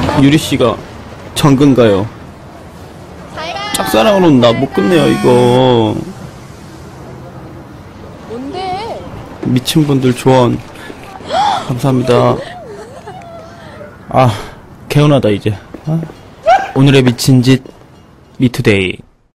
유리씨가 정근가요. 짝사랑으로는 나 못 끝내요 이거. 뭔데? 미친분들 조언 감사합니다. 아 개운하다 이제. 오늘의 미친짓 미투데이.